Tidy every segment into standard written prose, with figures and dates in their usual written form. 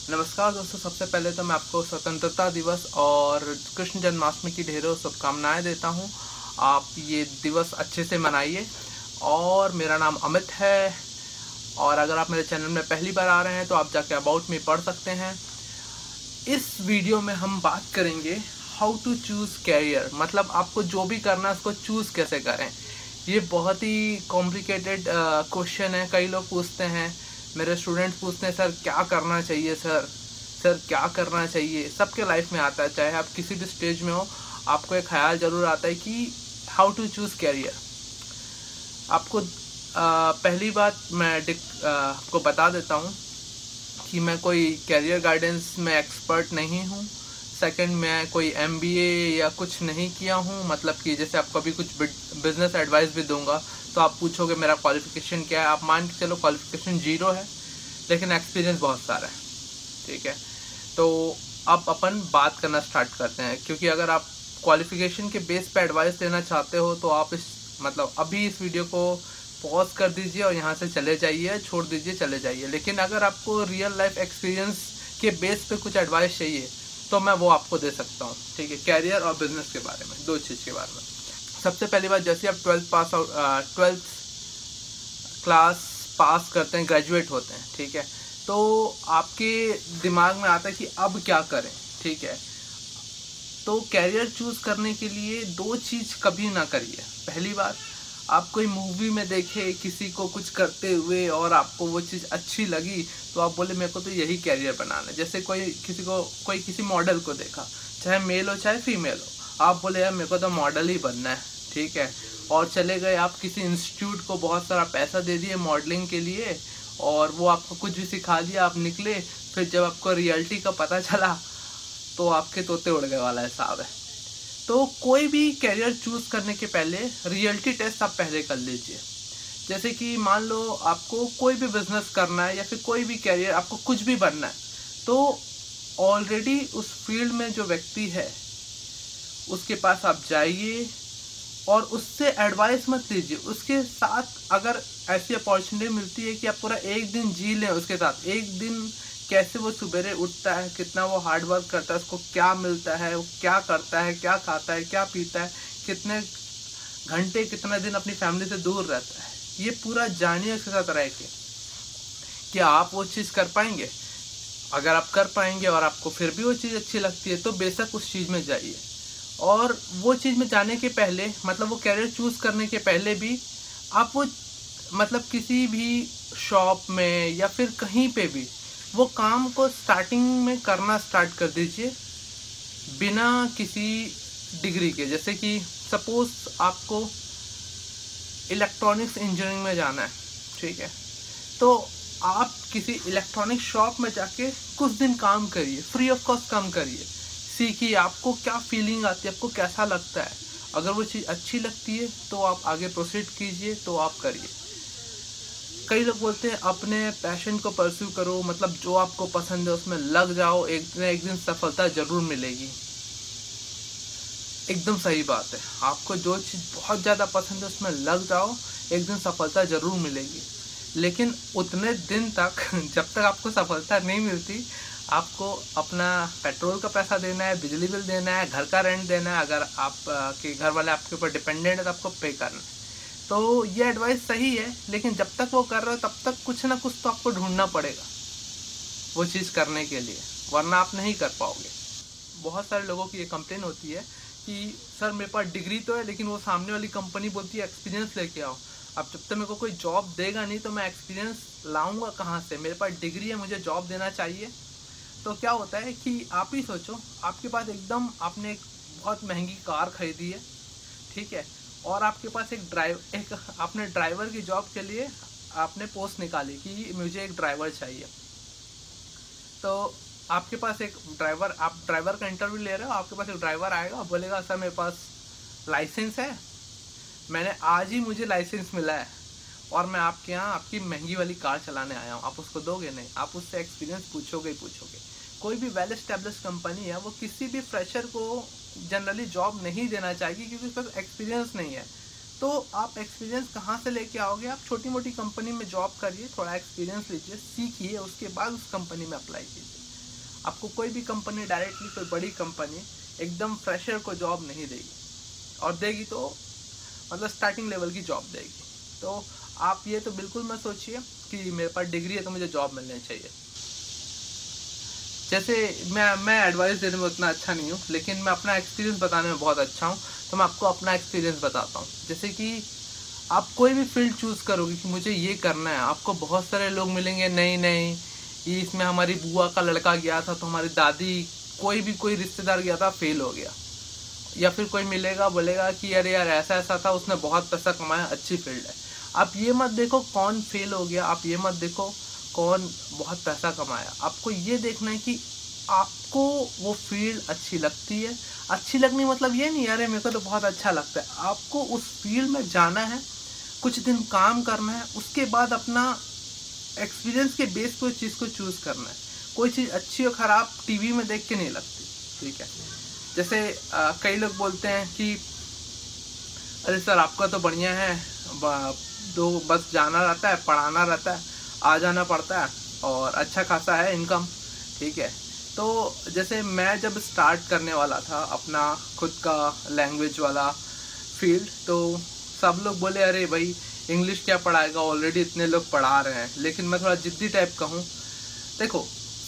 नमस्कार दोस्तों, सबसे पहले तो मैं आपको स्वतंत्रता दिवस और कृष्ण जन्माष्टमी की ढेरों शुभकामनाएं देता हूं। आप ये दिवस अच्छे से मनाइए। और मेरा नाम अमित है। और अगर आप मेरे चैनल में पहली बार आ रहे हैं तो आप जाके अबाउट मी पढ़ सकते हैं। इस वीडियो में हम बात करेंगे हाउ टू चूज़ कैरियर, मतलब आपको जो भी करना है उसको चूज़ कैसे करें। ये बहुत ही कॉम्प्लिकेटेड क्वेश्चन है। कई लोग पूछते हैं, मेरे स्टूडेंट्स पूछते हैं, सर क्या करना चाहिए, सर क्या करना चाहिए। सबके लाइफ में आता है, चाहे आप किसी भी स्टेज में हो, आपको एक ख्याल ज़रूर आता है कि हाउ टू चूज़ कैरियर। आपको पहली बात मैं आपको बता देता हूँ कि मैं कोई कैरियर गाइडेंस में एक्सपर्ट नहीं हूँ। सेकंड, मैं कोई MBA या कुछ नहीं किया हूँ, मतलब कि जैसे आप कभी कुछ बिजनेस एडवाइस भी दूंगा तो आप पूछोगे मेरा क्वालिफिकेशन क्या है। आप मान के चलो क्वालिफिकेशन 0 है, लेकिन एक्सपीरियंस बहुत सारा है। ठीक है, तो अब अपन बात करना स्टार्ट करते हैं। क्योंकि अगर आप क्वालिफिकेशन के बेस पे एडवाइस देना चाहते हो तो आप अभी इस वीडियो को पॉज कर दीजिए और यहाँ से चले जाइए, छोड़ दीजिए, चले जाइए। लेकिन अगर आपको रियल लाइफ एक्सपीरियंस के बेस पे कुछ एडवाइस चाहिए तो मैं वो आपको दे सकता हूँ। ठीक है, कैरियर और बिजनेस के बारे में, दो चीज़ के बारे में। सबसे पहली बात, जैसे आप 12th क्लास पास करते हैं, ग्रेजुएट होते हैं, ठीक है, तो आपके दिमाग में आता है कि अब क्या करें। ठीक है, तो कैरियर चूज़ करने के लिए दो चीज़ कभी ना करिए। पहली बात, आप कोई मूवी में देखे किसी को कुछ करते हुए और आपको वो चीज़ अच्छी लगी तो आप बोले मेरे को तो यही कैरियर बनाना है। जैसे कोई किसी मॉडल को देखा, चाहे मेल हो चाहे फीमेल हो, आप बोले यार मेरे को तो मॉडल ही बनना है। ठीक है, और चले गए आप किसी इंस्टीट्यूट को, बहुत सारा पैसा दे दिए मॉडलिंग के लिए और वो आपको कुछ भी सिखा दिया, आप निकले, फिर जब आपको रियलिटी का पता चला तो आपके तोते उड़ गए वाला हिसाब है। तो कोई भी कैरियर चूज़ करने के पहले रियलिटी टेस्ट आप पहले कर लीजिए। जैसे कि मान लो आपको कोई भी बिजनेस करना है या फिर कोई भी कैरियर, आपको कुछ भी बनना है, तो ऑलरेडी उस फील्ड में जो व्यक्ति है उसके पास आप जाइए और उससे एडवाइस मत लीजिए। उसके साथ अगर ऐसी अपॉर्चुनिटी मिलती है कि आप पूरा एक दिन जी लें उसके साथ, एक दिन कैसे वो सुबेरे उठता है, कितना वो हार्ड वर्क करता है, उसको क्या मिलता है, वो क्या करता है, क्या खाता है, क्या पीता है, कितने घंटे, कितना दिन अपनी फैमिली से दूर रहता है, ये पूरा जानिए उसके साथ रह के। क्या आप वो चीज़ कर पाएंगे? अगर आप कर पाएंगे और आपको फिर भी वो चीज़ अच्छी लगती है तो बेशक उस चीज़ में जाइए। और वो चीज़ में जाने के पहले, मतलब वो कैरियर चूज़ करने के पहले भी आप वो, मतलब किसी भी शॉप में या फिर कहीं पे भी वो काम को स्टार्टिंग में करना स्टार्ट कर दीजिए बिना किसी डिग्री के। जैसे कि सपोज आपको इलेक्ट्रॉनिक्स इंजीनियरिंग में जाना है, ठीक है, तो आप किसी इलेक्ट्रॉनिक शॉप में जाके कुछ दिन काम करिए, फ्री ऑफ कॉस्ट काम करिए, सीखिए आपको क्या फीलिंग आती है, आपको कैसा लगता है। अगर वो चीज़ अच्छी लगती है तो आप आगे प्रोसीड कीजिए, तो आप करिए। कई लोग बोलते हैं अपने पैशन को परस्यू करो, मतलब जो आपको पसंद है उसमें लग जाओ, एक न एक दिन सफलता जरूर मिलेगी। एकदम सही बात है, आपको जो चीज़ बहुत ज़्यादा पसंद है उसमें लग जाओ, एक दिन सफलता जरूर मिलेगी। लेकिन उतने दिन तक जब तक आपको सफलता नहीं मिलती, आपको अपना पेट्रोल का पैसा देना है, बिजली बिल देना है, घर का रेंट देना है। अगर आप के घर वाले आपके ऊपर डिपेंडेंट है तो आपको पे करना है। तो ये एडवाइस सही है, लेकिन जब तक वो कर रहे हो तब तक कुछ ना कुछ तो आपको ढूंढना पड़ेगा वो चीज़ करने के लिए, वरना आप नहीं कर पाओगे। बहुत सारे लोगों की ये कंप्लेन होती है कि सर मेरे पास डिग्री तो है, लेकिन वो सामने वाली कंपनी बोलती है एक्सपीरियंस लेके आओ। अब जब तक मेरे को कोई जॉब देगा नहीं तो मैं एक्सपीरियंस लाऊंगा कहाँ से? मेरे पास डिग्री है, मुझे जॉब देना चाहिए। तो क्या होता है कि आप ही सोचो, आपके पास एकदम, आपने एक बहुत महंगी कार खरीदी है, ठीक है, और आपके पास एक आपने ड्राइवर की जॉब के लिए आपने पोस्ट निकाली कि मुझे एक ड्राइवर चाहिए। तो आपके पास एक ड्राइवर, आप ड्राइवर का इंटरव्यू ले रहे हो, आपके पास एक ड्राइवर आएगा, बोलेगा सर मेरे पास लाइसेंस है, मैंने आज ही मुझे लाइसेंस मिला है और मैं आपके यहाँ आपकी महंगी वाली कार चलाने आया हूँ। आप उसको दोगे नहीं, आप उससे एक्सपीरियंस पूछोगे ही पूछोगे। कोई भी वेल एस्टेब्लिश कंपनी है वो किसी भी फ्रेशर को जनरली जॉब नहीं देना चाहिए क्योंकि उसके पास एक्सपीरियंस नहीं है। तो आप एक्सपीरियंस कहाँ से लेके आओगे? आप छोटी मोटी कंपनी में जॉब करिए, थोड़ा एक्सपीरियंस लीजिए, सीखिए, उसके बाद उस कंपनी में अप्लाई कीजिए। आपको कोई भी कंपनी डायरेक्टली, कोई बड़ी कंपनी एकदम फ्रेशर को जॉब नहीं देगी, और देगी तो मतलब स्टार्टिंग लेवल की जॉब देगी। तो आप ये तो बिल्कुल मत सोचिए कि मेरे पास डिग्री है तो मुझे जॉब मिलनी चाहिए। जैसे मैं एडवाइस देने में उतना अच्छा नहीं हूँ, लेकिन मैं अपना एक्सपीरियंस बताने में बहुत अच्छा हूँ, तो मैं आपको अपना एक्सपीरियंस बताता हूँ। जैसे कि आप कोई भी फील्ड चूज़ करोगे कि मुझे ये करना है, आपको बहुत सारे लोग मिलेंगे, नहीं नहीं ये इसमें हमारी बुआ का लड़का गया था, तो हमारी दादी, कोई रिश्तेदार गया था, फेल हो गया। या फिर कोई मिलेगा बोलेगा कि अरे यार ऐसा ऐसा था, उसने बहुत पैसा कमाया, अच्छी फील्ड है। आप ये मत देखो कौन फेल हो गया, आप ये मत देखो कौन बहुत पैसा कमाया, आपको ये देखना है कि आपको वो फील्ड अच्छी लगती है। अच्छी लगनी मतलब ये नहीं अरे मेरे को तो बहुत अच्छा लगता है, आपको उस फील्ड में जाना है, कुछ दिन काम करना है, उसके बाद अपना एक्सपीरियंस के बेस पे उस चीज़ को चूज़ करना है। कोई चीज़ अच्छी और ख़राब टीवी में देख के नहीं लगती, ठीक है। जैसे कई लोग बोलते हैं कि अरे सर आपका तो बढ़िया है, दो बस जाना रहता है, पढ़ाना रहता है, आ जाना पड़ता है और अच्छा खासा है इनकम, ठीक है। तो जैसे मैं जब स्टार्ट करने वाला था अपना खुद का लैंग्वेज वाला फील्ड, तो सब लोग बोले अरे भाई इंग्लिश क्या पढ़ाएगा, ऑलरेडी इतने लोग पढ़ा रहे हैं। लेकिन मैं थोड़ा जिद्दी टाइप का हूँ। देखो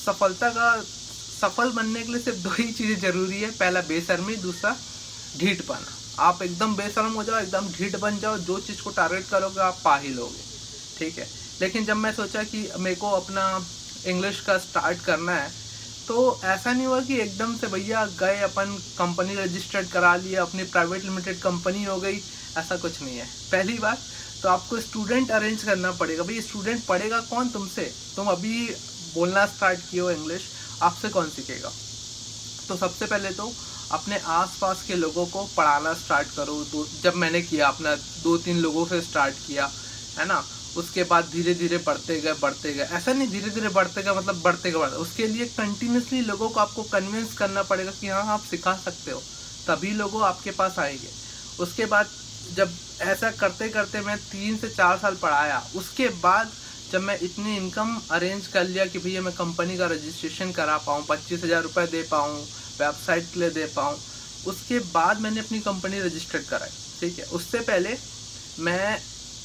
सफल बनने के लिए सिर्फ दो ही चीज़ें ज़रूरी है, पहला बेशर्मी, दूसरा ढीठपना। आप एकदम बेशर्म हो जाओ, एकदम ढीठ बन जाओ, जो चीज़ को टारगेट करोगे आप पा ही लोगे, ठीक है। लेकिन जब मैं सोचा कि मेरे को अपना इंग्लिश का स्टार्ट करना है, तो ऐसा नहीं हुआ कि एकदम से भैया गए अपन कंपनी रजिस्टर्ड करा लिया, अपनी प्राइवेट लिमिटेड कंपनी हो गई, ऐसा कुछ नहीं है। पहली बात तो आपको स्टूडेंट अरेंज करना पड़ेगा। भाई स्टूडेंट पढ़ेगा कौन तुमसे, तुम अभी बोलना स्टार्ट किए हो इंग्लिश, आपसे कौन सीखेगा। तो सबसे पहले तो अपने आसपास के लोगों को पढ़ाना स्टार्ट करो। जब मैंने किया अपना 2-3 लोगों से स्टार्ट किया, है ना, उसके बाद धीरे धीरे बढ़ते गए। ऐसा नहीं धीरे धीरे बढ़ते गए मतलब बढ़ते गए, उसके लिए कंटिन्यूसली लोगों को आपको कन्विंस करना पड़ेगा कि हाँ आप सिखा सकते हो, तभी लोग आपके पास आएंगे। उसके बाद जब ऐसा करते करते मैं 3 से 4 साल पढ़ाया, उसके बाद जब मैं इतनी इनकम अरेंज कर लिया कि भैया मैं कंपनी का रजिस्ट्रेशन करा पाऊँ, 25,000 रुपये दे पाऊँ, वेबसाइट के लिए दे पाऊँ, उसके बाद मैंने अपनी कंपनी रजिस्टर्ड कराई, ठीक है। उससे पहले मैं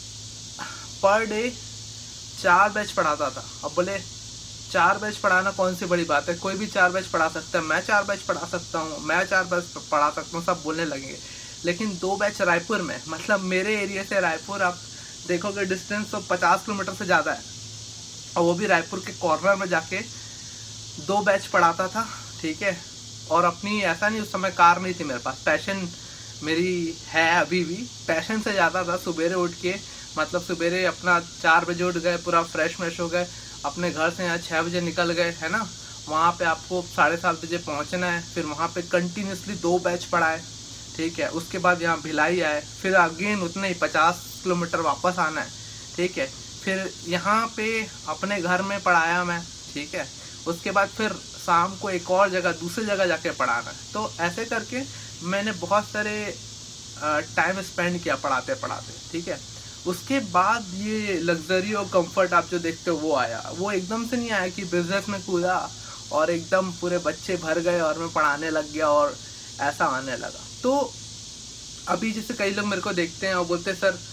पर डे 4 बैच पढ़ाता था। अब बोले 4 बैच पढ़ाना कौन सी बड़ी बात है, कोई भी 4 बैच पढ़ा सकता है, मैं 4 बैच पढ़ा सकता हूँ, मैं 4 बैच पढ़ा सकता हूँ, सब बोलने लगेंगे। लेकिन 2 बैच रायपुर में, मतलब मेरे एरिया से रायपुर आप देखोगे डिस्टेंस तो 50 किलोमीटर से ज़्यादा है, और वो भी रायपुर के कॉर्नर में जाके 2 बैच पढ़ाता था, ठीक है। और अपनी ऐसा नहीं उस समय कार नहीं थी मेरे पास, पैशन मेरी है अभी भी, पैशन से ज़्यादा था। सुबेरे उठ के मतलब सुबेरे अपना 4 बजे उठ गए, पूरा फ्रेश हो गए, अपने घर से यहाँ 6 बजे निकल गए, है ना, वहाँ पे आपको 7:30 बजे पहुँचना है। फिर वहाँ पे कंटिन्यूसली 2 बैच पढ़ाए, ठीक है। उसके बाद यहाँ भिलाई आए, फिर अगेन उतने ही 50 किलोमीटर वापस आना है, ठीक है। फिर यहाँ पे अपने घर में पढ़ाया मैं, ठीक है। उसके बाद फिर शाम को एक और जगह, दूसरी जगह जाके पढ़ाना है। तो ऐसे करके मैंने बहुत सारे टाइम स्पेंड किया पढ़ाते पढ़ाते, ठीक है। उसके बाद ये लग्जरी और कंफर्ट आप जो देखते हो वो आया। वो एकदम से नहीं आया कि बिजनेस में कूदा और एकदम पूरे बच्चे भर गए और मैं पढ़ाने लग गया और ऐसा आने लगा। तो अभी जैसे कई लोग मेरे को देखते हैं और बोलते हैं सर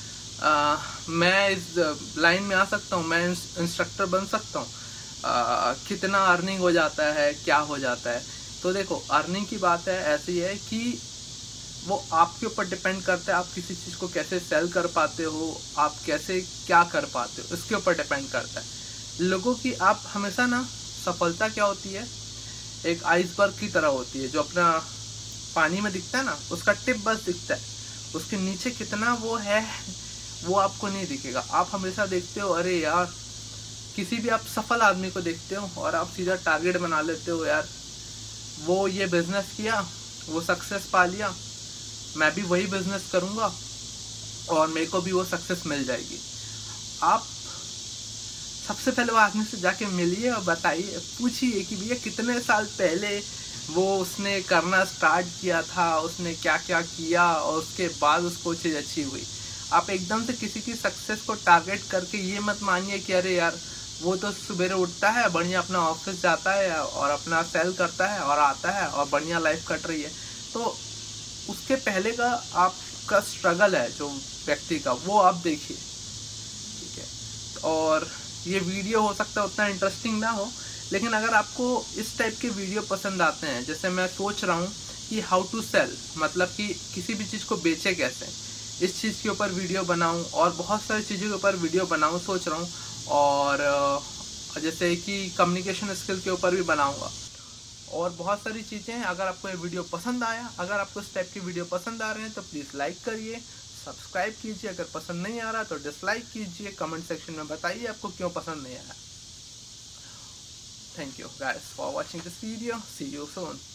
मैं इस लाइन में आ सकता हूँ, मैं इंस्ट्रक्टर बन सकता हूँ, कितना अर्निंग हो जाता है, क्या हो जाता है। तो देखो अर्निंग की बात है ऐसी है कि वो आपके ऊपर डिपेंड करता है, आप किसी चीज़ को कैसे सेल कर पाते हो, आप कैसे क्या कर पाते हो, इसके ऊपर डिपेंड करता है। लोगों की आप हमेशा ना, सफलता क्या होती है, एक आइसबर्ग की तरह होती है, जो अपना पानी में दिखता है ना, उसका टिप बस दिखता है, उसके नीचे कितना वो है वो आपको नहीं दिखेगा। आप हमेशा देखते हो अरे यार, किसी भी आप सफल आदमी को देखते हो और आप सीधा टारगेट बना लेते हो, यार वो ये बिजनेस किया, वो सक्सेस पा लिया, मैं भी वही बिजनेस करूँगा और मेरे को भी वो सक्सेस मिल जाएगी। आप सबसे पहले वो आदमी से जाके मिलिए और बताइए, पूछिए कि भैया कितने साल पहले वो उसने करना स्टार्ट किया था, उसने क्या क्या किया और उसके बाद उसको चीज़ अच्छी हुई। आप एकदम से किसी की सक्सेस को टारगेट करके ये मत मानिए कि अरे यार वो तो सवेरे उठता है, बढ़िया अपना ऑफिस जाता है और अपना सेल करता है और आता है और बढ़िया लाइफ कट रही है। तो उसके पहले का आपका स्ट्रगल है जो व्यक्ति का, वो आप देखिए, ठीक है। और ये वीडियो हो सकता है उतना इंटरेस्टिंग ना हो, लेकिन अगर आपको इस टाइप के वीडियो पसंद आते हैं, जैसे मैं सोच रहा हूँ कि हाउ टू सेल, मतलब कि किसी भी चीज़ को बेचे कैसे, इस चीज़ के ऊपर वीडियो बनाऊं और बहुत सारी चीज़ों के ऊपर वीडियो बनाऊं सोच रहा हूँ। और जैसे कि कम्युनिकेशन स्किल के ऊपर भी बनाऊंगा और बहुत सारी चीज़ें हैं। अगर आपको ये वीडियो पसंद आया, अगर आपको इस टाइप की वीडियो पसंद आ रहे हैं तो प्लीज़ लाइक करिए, सब्सक्राइब कीजिए। अगर पसंद नहीं आ रहा तो डिसलाइक कीजिए, कमेंट सेक्शन में बताइए आपको क्यों पसंद नहीं आया। Thank you guys for watching this video. See you soon.